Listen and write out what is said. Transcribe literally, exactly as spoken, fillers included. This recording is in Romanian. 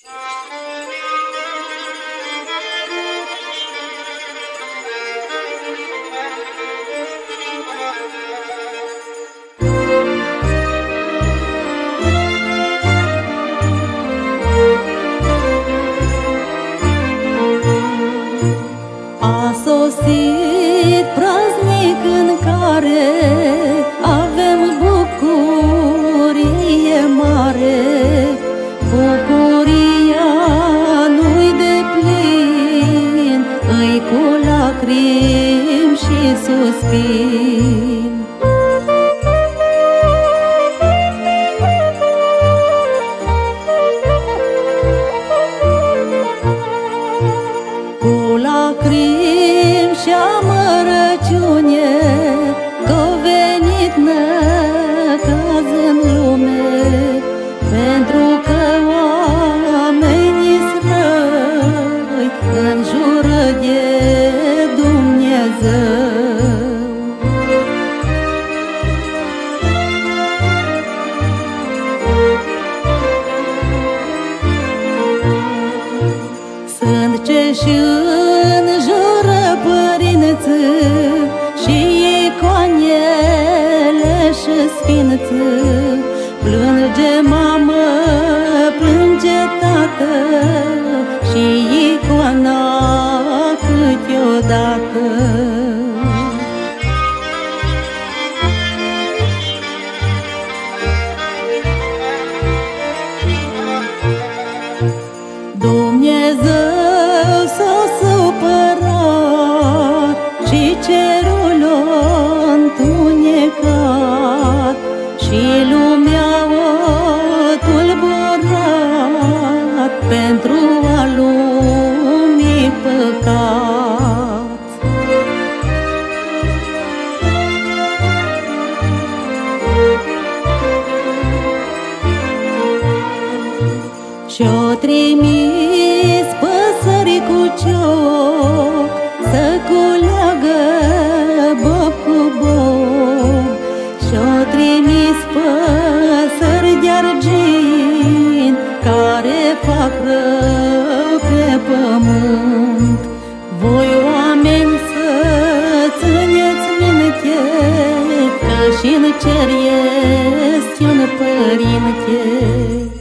A sosit praznic în care avem bucurie mare. Bucuria nu-i deplin, îi cu lacrimi și suspin. Cu lacrimi și amărăciune că-o venit necaz în lume, pentru că oamenii-s răi înjură de Dumnezeu. Sunt ce-și înjură părinții și icoanele și sfinții. Plânge mamă, plânge tată și icoana câteodată. Dumnezeu s-a supărat și cerul a întunecat și lumea a tulburat pentru a lumii păcat. Și-o trimis păsări cu cioc să culeagă bob cu bob. Și-o trimis păsări de-argint care fac rău pe pământ. Voi, oameni, să țineți minte că și-n cer este un părinte.